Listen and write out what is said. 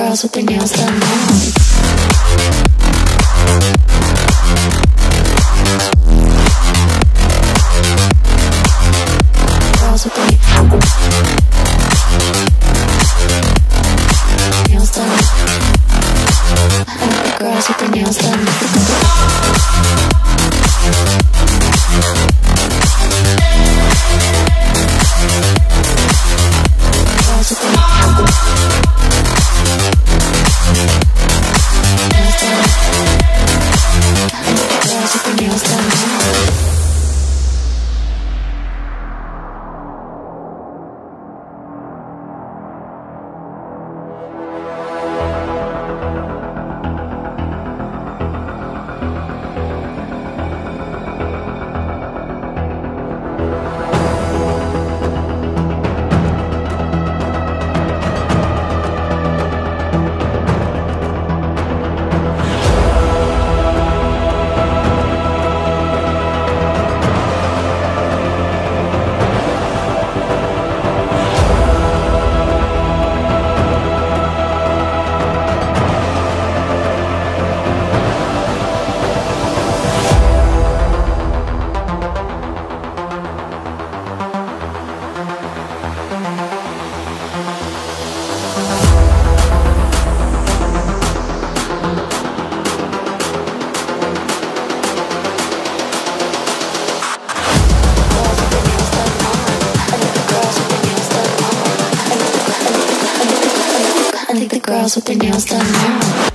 girls with their nails done now. Girls with their nails done. I like the girls with their nails done. Girls with their nails done. I think the girls with their nails done now.